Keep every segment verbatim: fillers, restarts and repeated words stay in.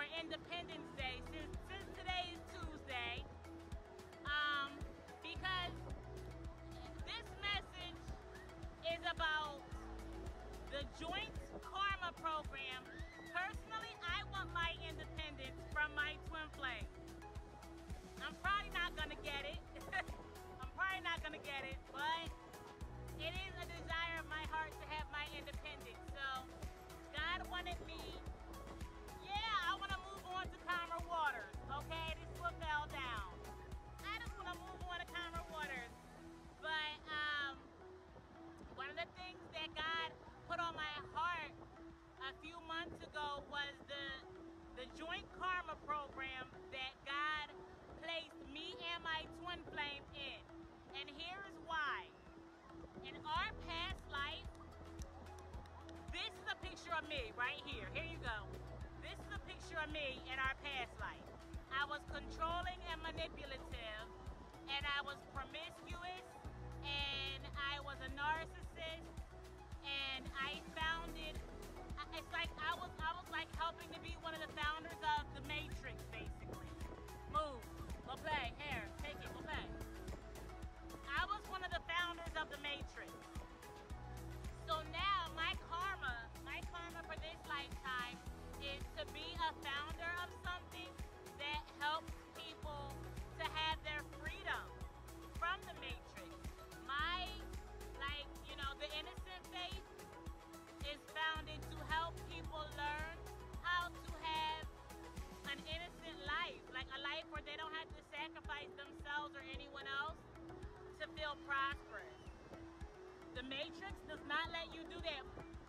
for Independence Day, since, since today is Tuesday, um, because this message is about the Joint Karma Program. Personally, I want my independence from my twin flame. I'm probably not gonna get it. I'm probably not gonna get it, but it is a desire of my heart to have my independence. So God wanted me, yeah, I wanna move on to calmer waters, okay? This foot fell down. I just wanna move on to calmer waters. But um, one of the things that God put on my heart a few months ago was the the Joint Karma Program that God placed me and my twin flame in. And here's why. In our past life, this is a picture of me right here. Here you go. This is a picture of me in our past life. I was controlling and manipulative, and I was promiscuous, and I was a narcissist, and I founded, it's like I was I was like helping to be one of the founders of the Matrix, basically. Move, go play, here, take it, go play. I was one of the founders of the Matrix. So now my karma, my karma for this lifetime is to be a founder of something that helps people to have their freedom from the Matrix. My, like, you know, the innocent faith is founded to help people learn how to have an innocent life, like a life where they don't have to sacrifice themselves or anyone else to feel prosperous. The Matrix does not let you do that.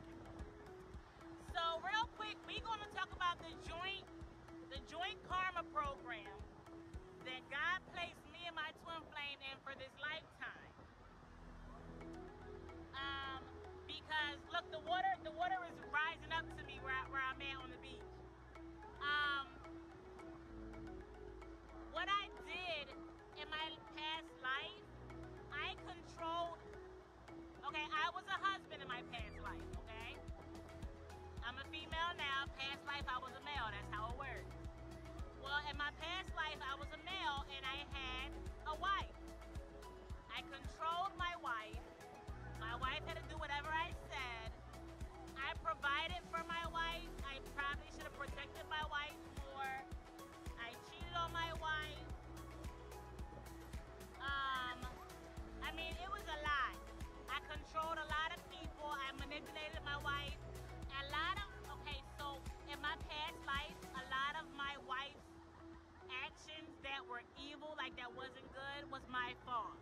So real quick, we're going to talk about the joint, the Joint Karma Program that God placed me and my twin flame in for this lifetime. Um, because look, the water, the water is rising up to me where, I, where I'm at on the beach. Um, what I did in my past life, I controlled, okay, I was a husband in my past life, okay? I'm a female now, past life I was a male, that's how it works. Well, in my past life I was a male and I had a wife. I controlled my wife. My wife had to do whatever I said. I provided for my wife. I probably should have protected my wife more. I cheated on my wife. Um, I mean, it was a lot. I controlled a lot of people. I manipulated my wife. A lot of, okay, so in my past life, a lot of my wife's actions that were evil, like that wasn't good, was my fault.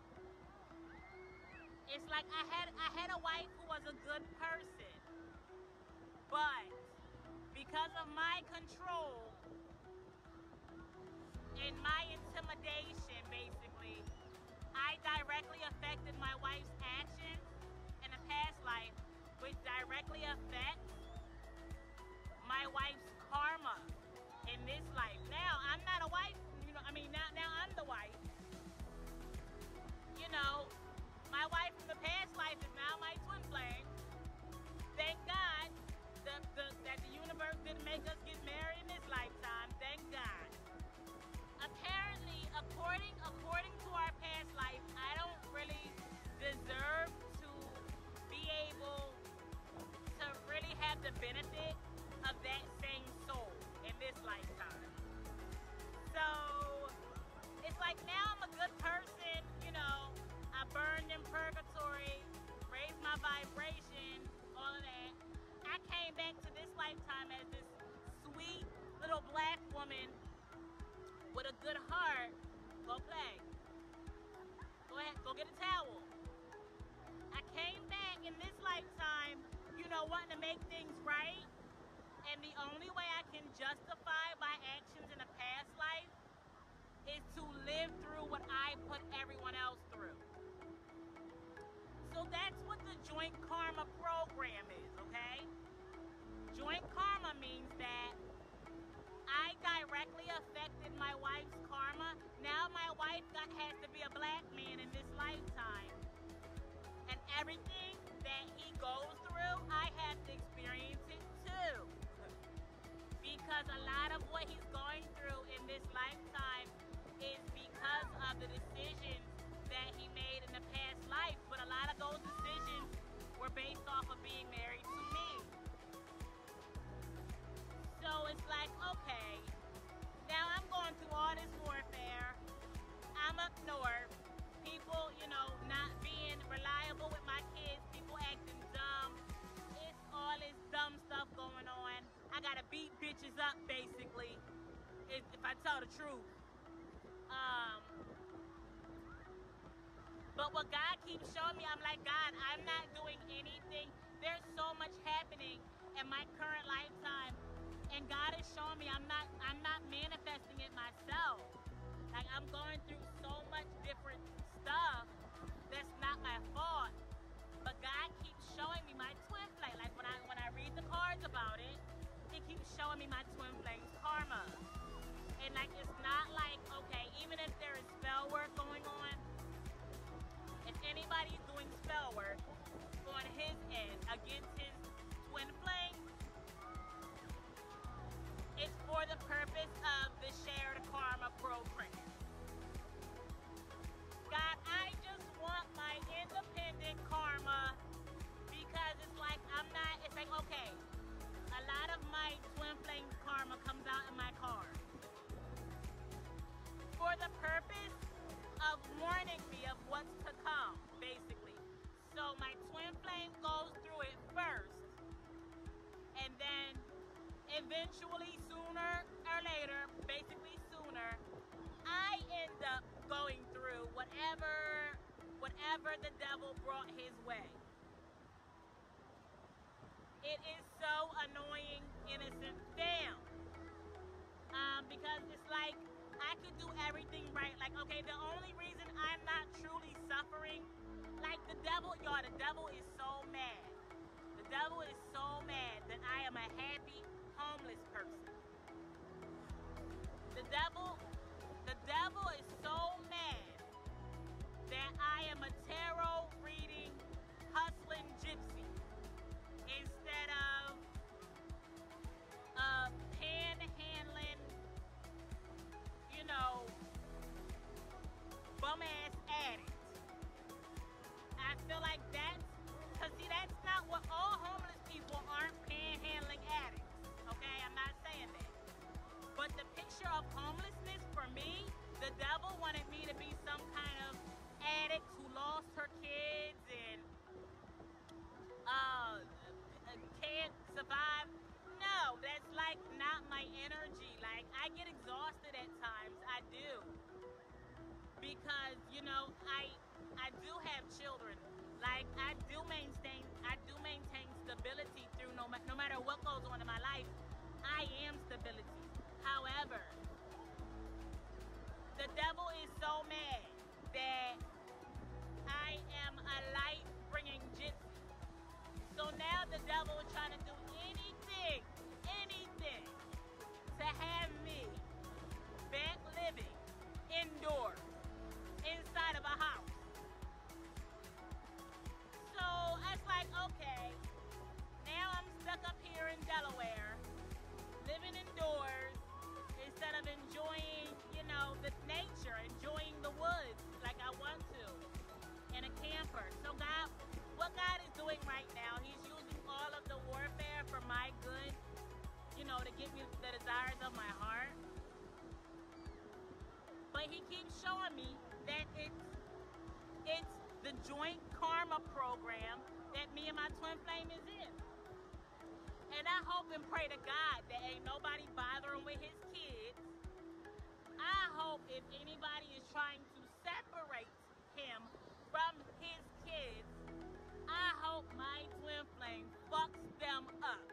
It's like I had I had a wife who was a good person, but because of my control and my intimidation, basically, I directly affected my wife's actions in a past life, which directly affects my wife's karma in this life. Now, I'm not a wife, you know, I mean, now, now I'm the wife. You know, my wife from the past life is now my twin flame. Thank God the, the, that the universe didn't make us get married in this lifetime. Thank God. Apparently, according according to our past life, I don't really deserve to be able to really have the benefit of that same soul in this lifetime. So it's like now I'm a good person, you know, I burned in purgatory, raised my vibration, all of that. I came back to this lifetime as this sweet little black woman with a good heart. Go play. Go ahead, go get a towel. I came back in this lifetime, you know, wanting to make things right. And the only way I can justify my actions in a past life is to live through what I put everyone else through. So that's what the Joint Karma Program is, okay? Joint Karma means that I directly affected my wife's karma. Now my wife got, has to be a black man in this lifetime. And everything that he goes through, I have to experience it too. Because a lot tell the truth. Um, but what God keeps showing me, I'm like, God, I'm not doing anything. There's so much happening in my current lifetime, and God is showing me I'm not I'm not manifesting it myself. Like, I'm going through so much different stuff that's not my fault. But God keeps showing me my twin flame. Like, when I when I read the cards about it, He keeps showing me my twin flame's karma. And like, it's not like, okay, even if there is spell work going on, if anybody's doing spell work on his end against his twin flame, it's for the purpose of the shared karma program. God, I just want my independent karma, because it's like, I'm not, it's like, okay, a lot of my twin flame karma comes out in my card for the purpose of warning me of what's to come, basically. So my twin flame goes through it first, and then eventually, sooner or later, basically sooner, I end up going through whatever, whatever the devil brought his way. It is so annoying, innocent, damn. Um, because it's like, I could do everything right. Like, okay, the only reason I'm not truly suffering, like the devil, y'all, the devil is so mad. The devil is so mad that I am a happy, homeless person. The devil, the devil is so mad that I am a tarot reading, hustling gypsy instead of a panhandling, you know, bum-ass addict. I feel like that's, because see, that's not what, all homeless people aren't panhandling addicts, okay? I'm not saying that. But the picture of homelessness, for me, the devil wanted me to be some kind of addict who lost her kids and uh, can't survive. No, that's like not my energy. Like, I get exhausted at times, I do. Because, you know, I I do have children. Like, I do maintain I do maintain stability through no, no matter what goes on in my life. I am stability. However, the devil is so mad that I am a light-bringing gypsy. So now the devil is trying to do anything, anything to have me back living indoors, inside of a house. So I was like, okay, now I'm stuck up here in Delaware, living indoors, instead of enjoying, you know, the nature, enjoying the woods like I want to, in a camper. So God, what God is doing right now, He's using all of the warfare for my good, you know, to give me the desires of my heart. But He keeps showing me that it's, it's the joint karma program that me and my twin flame is in. And I hope and pray to God that ain't nobody bothering with his kids. I hope if anybody is trying to separate him from his kids, I hope my twin flame fucks them up.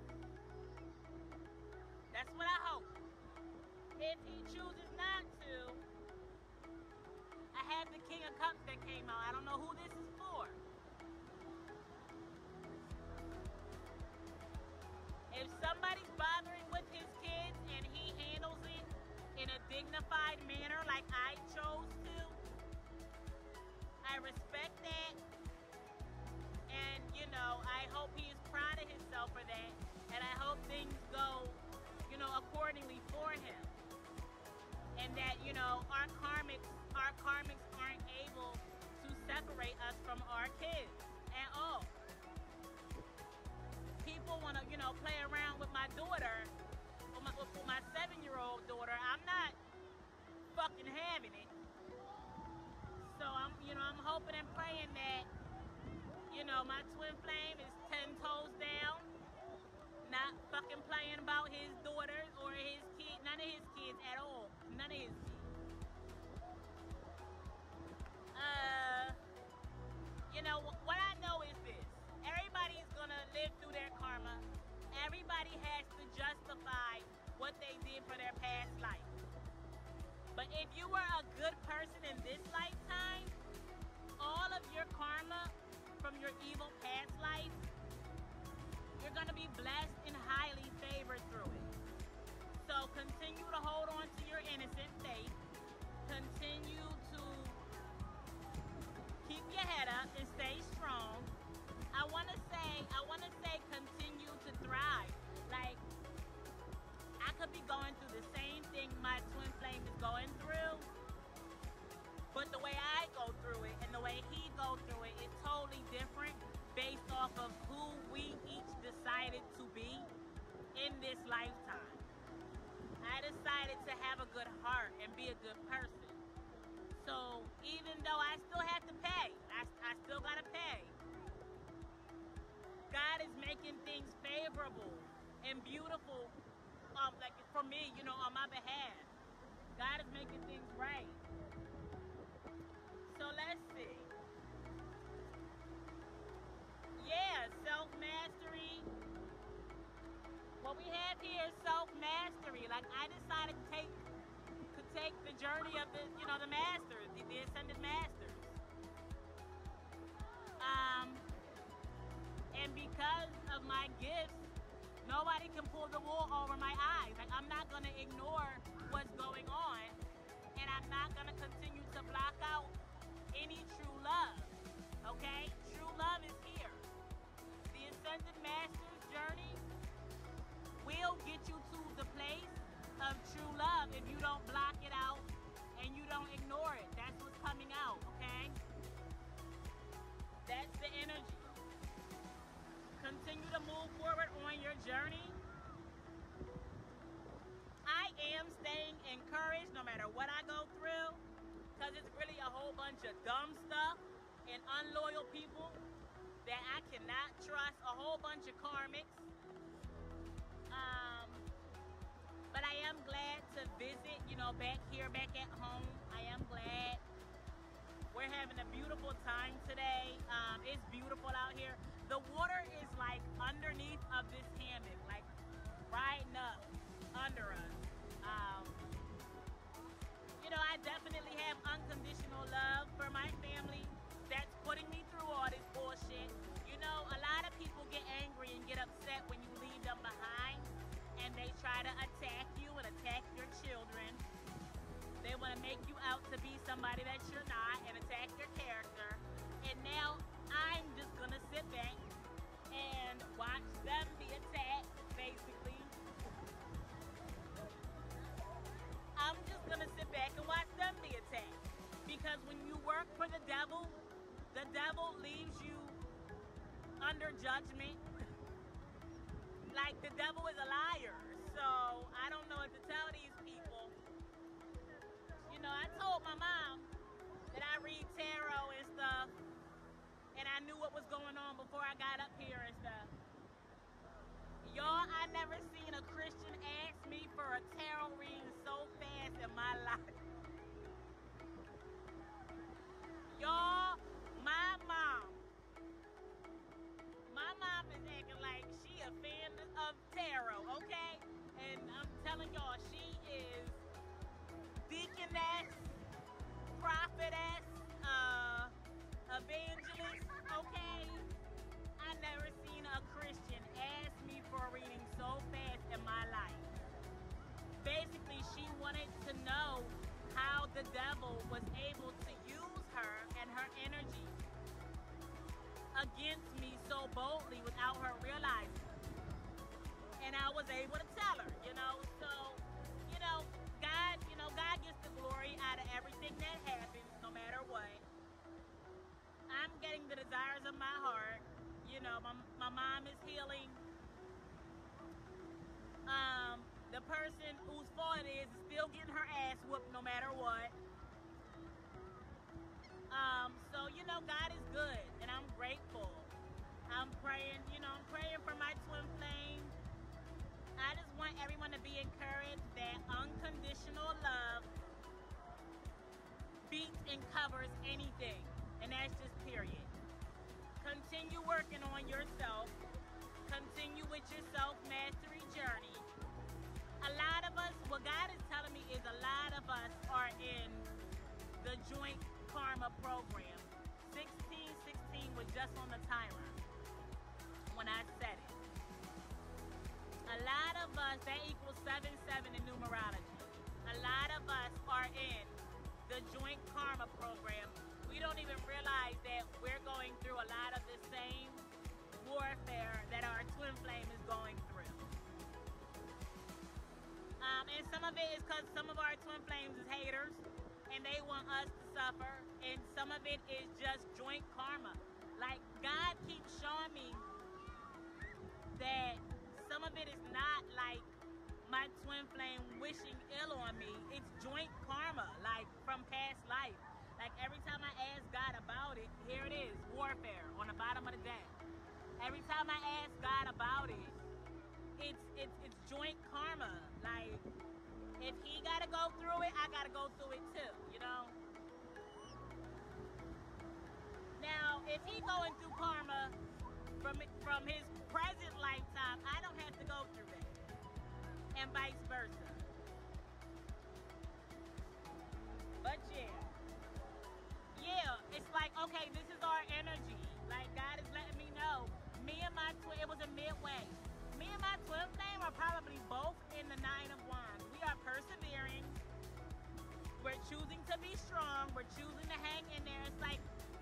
That's what I hope. If he chooses not to, I have the King of Cups that came out. I don't know who this is for. If somebody's bothering with his kids and he handles it in a dignified manner like I chose to, I respect that. And, you know, I hope he is proud of himself for that. And I hope things go, you know, accordingly for him. And that, you know, our karmics, our karmics aren't able to separate us from our kids at all. People want to, you know, play around with my daughter, with my, with my seven-year-old daughter. I'm not fucking having it. So I'm, you know, I'm hoping and praying that, you know, my twin flame is ten toes down, not fucking playing about his daughter or his kid, none of his kids at all. none of his kids. Uh, you know, what I know is this. Everybody's gonna live through their karma. Everybody has to justify what they did for their past life. But if you were a good person in this lifetime, all of your karma from your evil past life, you're gonna be blessed and highly favored through it. So continue to hold on to your innocent faith. Continue to keep your head up and stay strong. I want to say, I want to say continue to thrive. Like, I could be going through the same thing my twin flame is going through, but the way I go through it and the way he goes through it is totally different based off of who we each decided to be in this lifetime. I decided to have a good heart and be a good person. So even though I still have to pay, I, I still gotta pay. God is making things favorable and beautiful, um, like for me, you know, on my behalf. God is making things right. So let's see. Yeah, self-mastery. What we have here is self-mastery. Like, I decided to take to take the journey of the, you know, the masters, the, the ascended masters. Um, and because of my gifts, nobody can pull the wool over my eyes. Like, I'm not gonna ignore what's going on, and I'm not gonna continue to block out any true love. Okay? True love is here. The ascended masters journey will get you to the place of true love if you don't block it out and you don't ignore it. That's what's coming out, okay? That's the energy. Continue to move forward on your journey. I am staying encouraged no matter what I go through, because it's really a whole bunch of dumb stuff and unloyal people that I cannot trust, a whole bunch of karmics. Um, but I am glad to visit, you know, back here, back at home. I am glad. We're having a beautiful time today. Um, it's beautiful out here. The water is like underneath of this hammock, like riding up under us. Um, you know, I definitely have unconditional love for my family that's putting me through all this bullshit. You know, a lot of people get angry and get upset when you leave them behind, and they try to attack you and attack your children. They want to make you out to be somebody that you're not and attack your character. And now I'm just going to sit back and watch them be attacked, basically. I'm just going to sit back and watch them be attacked. Because when you work for the devil, the devil leaves you under judgment. Like, the devil is a liar. So I don't know what to tell these people. You know, I told my mom that I read tarot and stuff, and I knew what was going on before I got up here and stuff. Y'all, I never seen a Christian ask me for a tarot reading so fast in my life. Y'all, my mom, my mom is acting like she a fan of tarot, okay? And I'm telling y'all, she is deaconess, prophetess, uh, evangelist, okay? I never seen a Christian ask me for a reading so fast in my life. Basically, she wanted to know how the devil was able to use her and her energy against me so boldly without her realizing. And I was able to tell her, you know, so, you know, God, you know, God gets the glory out of everything that happens, no matter what. I'm getting the desires of my heart. You know, my, my mom is healing. Um, the person whose fault it is is still getting her ass whooped no matter what. Um, so, you know, God is good, and I'm grateful. I'm praying, you know, I'm praying for my twin flame. I just want everyone to be encouraged that unconditional love and covers anything, and that's just period. Continue working on yourself. Continue with your self-mastery journey. A lot of us, what God is telling me is a lot of us are in the Joint Karma program. sixteen sixteen was just on the timer when I said it. A lot of us, that equals seven seven in numerology. A lot of us are in the Joint Karma program. We don't even realize that we're going through a lot of the same warfare that our twin flame is going through. Um, and some of it is because some of our twin flames is haters and they want us to suffer. And some of it is just joint karma. Like, God keeps showing me that some of it is not like my twin flame wishing ill on me. It's joint karma, like from past life. Like every time I ask God about it, here it is, warfare on the bottom of the deck. Every time I ask God about it, it's it's it's joint karma. Like, if he gotta go through it, I gotta go through it too, you know? Now, if he going through karma from from his present lifetime, I don't have to go through that. And vice versa. But yeah. Yeah, it's like, okay, this is our energy. Like, God is letting me know. Me and my twin, it was a midway. Me and my twin flame are probably both in the Nine of Wands. We are persevering. We're choosing to be strong. We're choosing to hang in there. It's like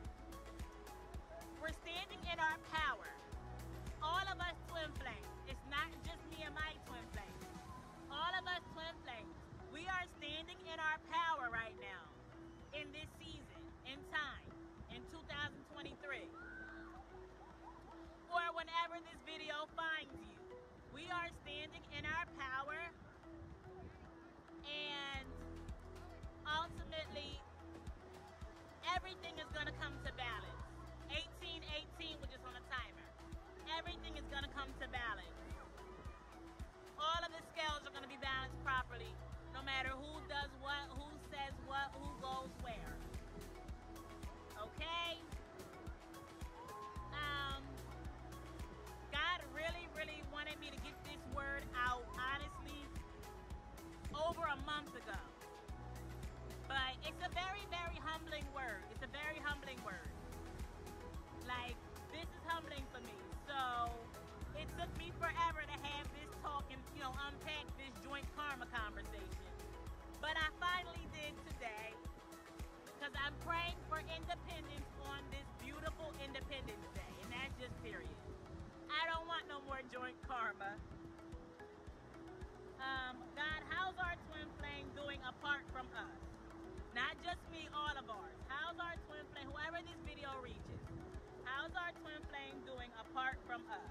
we're standing in our power. All of us twin flames. It's not just me and my twin flame. All of us twin flames. We are standing in our power right now. In this season, in time, in two thousand twenty-three. Or whenever this video finds you. We are standing in our power. And ultimately, everything is going to come to balance. eighteen eighteen, which is on the timer. Everything is going to come to balance. All of the scales are going to be balanced properly, no matter who does what, who says what, who goes where. Okay? Um, God really, really wanted me to get this word out, honestly, over a month ago. But it's a very, very humbling word. It's a very humbling word. Like, this is humbling for me. So, it took me forever to have this talk and, you know, unpack this joint karma conversation. But I finally did today, because I'm praying for independence on this beautiful Independence Day. And that's just period. I don't want no more joint karma. Um, God, how's our twin flame doing apart from us? Not just me, all of ours. How's our twin flame, whoever this video reaches, how's our twin flame doing apart from us?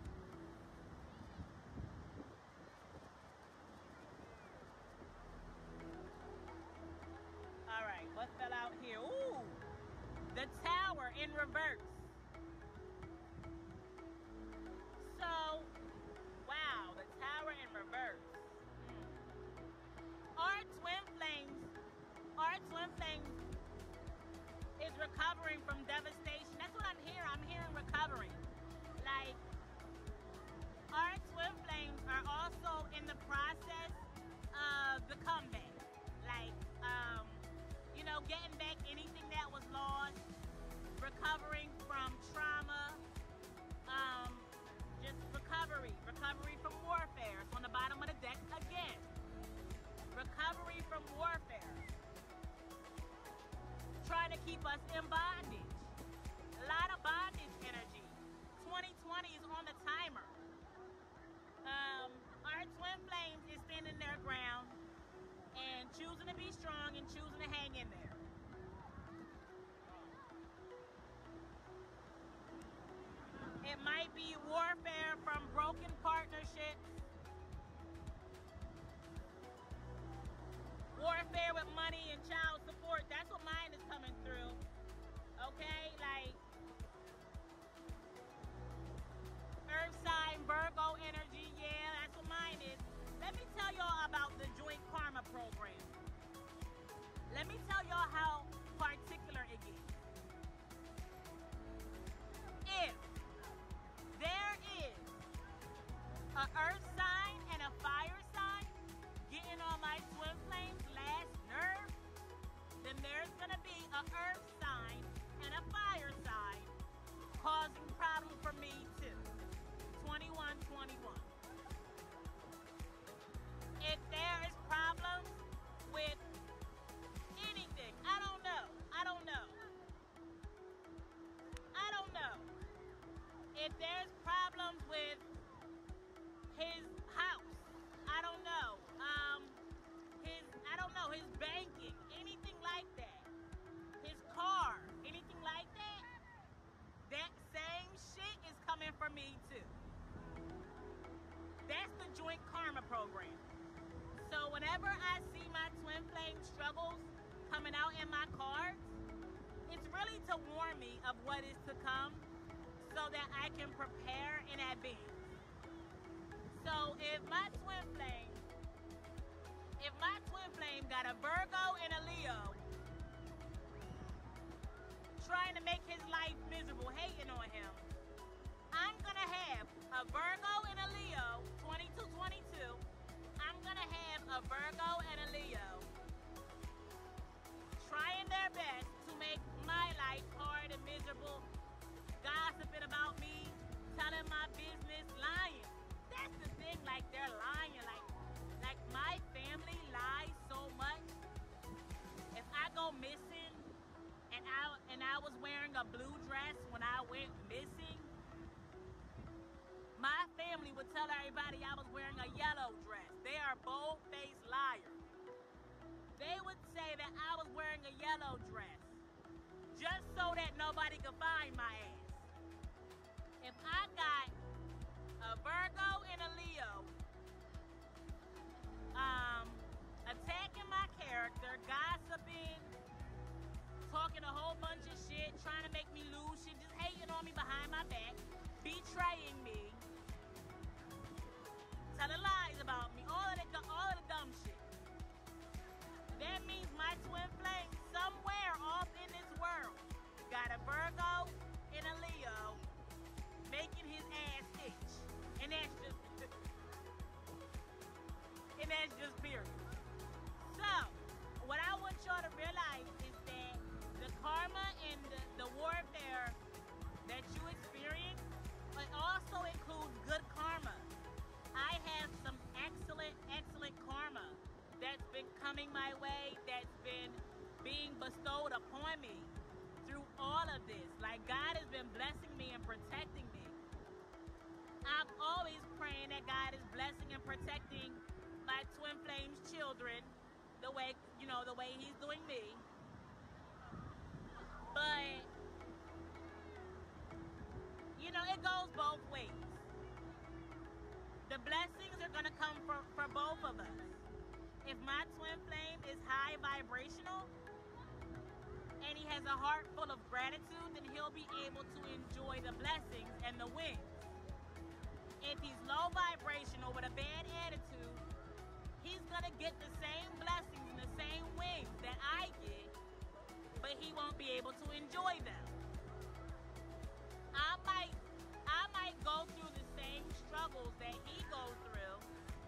All right, what fell out here? Ooh, the Tower in reverse. So, wow, the Tower in reverse. Mm. Our twin flames, our twin flames is recovering from devastation. That's what I'm hearing. I'm hearing recovering. Like, our twin flames are also in the process of the comeback. Like, um, you know, getting back anything that was lost, recovering from trauma, um, just recovery, recovery from warfare. It's on the bottom of the deck again. Recovery from warfare. Trying to keep us in bondage. A lot of bondage energy. twenty twenty is on the timer. Um, our twin flames is standing their ground and choosing to be strong and choosing to hang in there. It might be warfare from broken partnerships, warfare with money and child support. That's what mine is coming through. Okay, like Earth sign, Virgo energy. Yeah, that's what mine is. Let me tell y'all about the Joint Karma program. Let me tell y'all how program. So whenever I see my twin flame struggles coming out in my cards, it's really to warn me of what is to come so that I can prepare in advance. So if my twin flame, if my twin flame got a Virgo and a Leo trying to make his life miserable, hating on him, I'm gonna have a Virgo and a Leo, twenty-two twenty-two. I'm gonna have a Virgo and a Leo trying their best to make my life hard and miserable, gossiping about me, telling my business, lying. That's the thing, like they're lying. Like, like my family lies so much. If I go missing and I and I was wearing a blue dress when I went missing, my family would tell everybody I was wearing a yellow dress. They are bold-faced liars. They would say that I was wearing a yellow dress just so that nobody could find my ass. If I got a Virgo and a Leo um, attacking my character, gossiping, talking a whole bunch of shit, trying to make me lose shit, just hating on me behind my back, betraying me, telling lies about me, all of the, all of the dumb shit. That means my twin flame somewhere off in this world got a Virgo and a Leo making his ass itch. And that's just, and that's just period. So, what I want y'all to realize is that the karma and the, the warfare that you experience, it also includes good karma. I have some excellent, excellent karma that's been coming my way, that's been being bestowed upon me through all of this. Like, God has been blessing me and protecting me. I'm always praying that God is blessing and protecting my twin flames children the way, you know, the way he's doing me. But, you know, it goes both ways. The blessings are going to come for, for both of us. If my twin flame is high vibrational and he has a heart full of gratitude, then he'll be able to enjoy the blessings and the wins. If he's low vibrational with a bad attitude, he's going to get the same blessings and the same wins that I get, but he won't be able to enjoy them. I might, I might go through the same struggles that he goes through,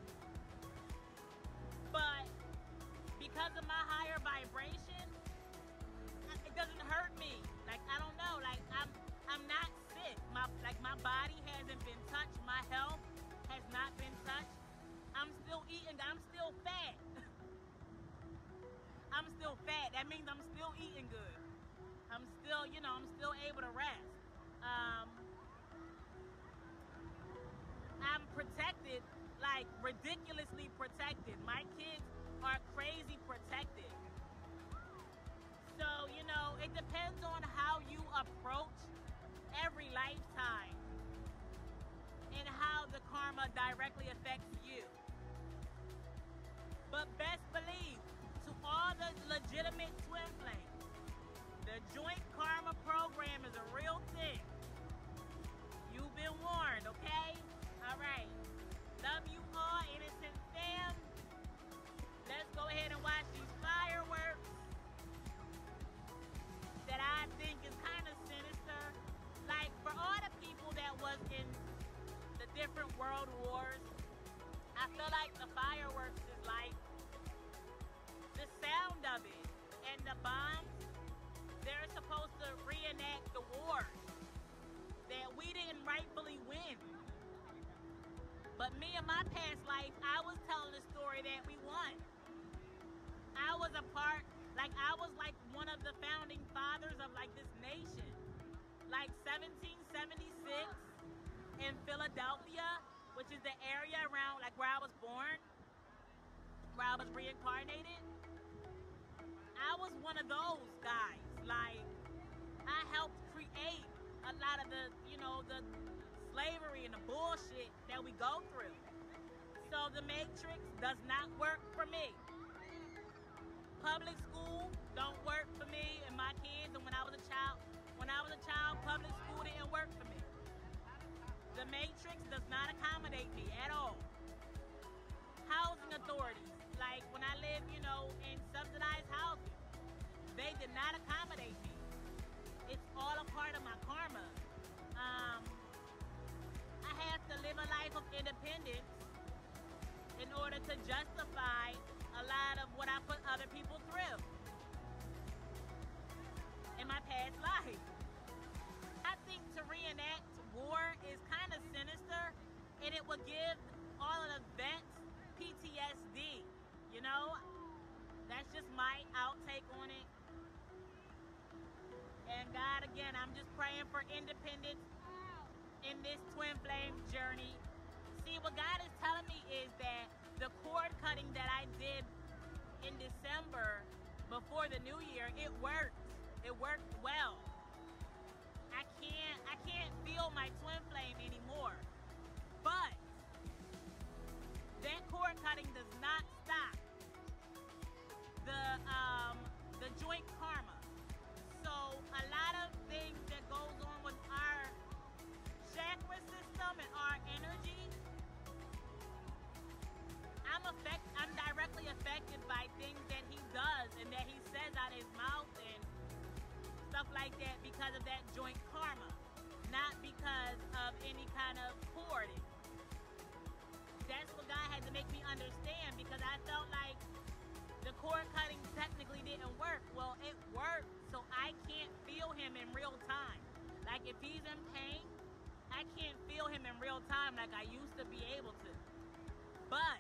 but because of my higher vibration, it doesn't hurt me. Like, I don't know, like I'm I'm not sick. My like my body hasn't been touched. My health has not been touched. I'm still eating, I'm still fat. I'm still fat. That means I'm still eating good. I'm still, you know, I'm still able to rest. Um I'm protected, like ridiculously protected. My kids are crazy protected. So, you know, it depends on how you approach every lifetime and how the karma directly affects you. But best believe, to all the legitimate twin flames, the joint karma program is a real thing. You've been warned, okay? All right. Love you all, innocent fam. Let's go ahead and watch these fireworks that I think is kind of sinister. Like, for all the people that was in the different world wars, I feel like the fireworks is like the sound of it. And the bombs, they're supposed to reenact the wars that we didn't rightfully win. But me in my past life, I was telling the story that we won. I was a part, like I was like one of the founding fathers of like this nation. Like seventeen seventy-six in Philadelphia, which is the area around like where I was born, where I was reincarnated. I was one of those guys. Like, I helped create a lot of the, you know, the slavery and the bullshit that we go through. So So the matrix does not work for me. Public school don't work for me and my kids. And when I was a child, when I was a child, public school didn't work for me. The matrix does not accommodate me at all. Housing authorities, like when I lived, you know, in subsidized housing, they did not accommodate me. It's all a part of my karma. Um, I have to live a life of independence in order to justify a lot of what I put other people through in my past life. I think to reenact war is kind of sinister, and it would give all of the vets P T S D, you know? That's just my outtake on it. And God, again, I'm just praying for independence in this twin flame journey. See, what God is telling me is that the cord cutting that I did in December before the new year, it worked. It worked well. I can't, I can't feel my twin flame anymore. But that cord cutting does not stop the um, the joint karma. So a lot of things that goes on with our chakra system and our energy, I'm affect, I'm directly affected by things that he does and that he says out of his mouth and stuff like that because of that joint karma, not because of any kind of cording. That's what God had to make me understand, because I felt like the cord cutting technically didn't work. Well, it worked, so I can't feel him in real time. Like if he's in pain, I can't feel him in real time like I used to be able to. But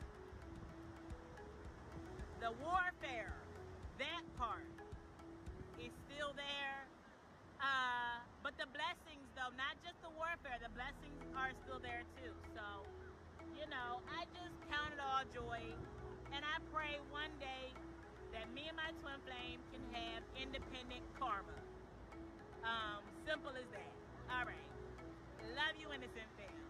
the warfare, that part, is still there. Uh, but the blessings, though, not just the warfare, the blessings are still there too. So, you know, I just count it all joy. And I pray one day that me and my twin flame can have independent karma. Um, simple as that. All right. Love you, innocent fam.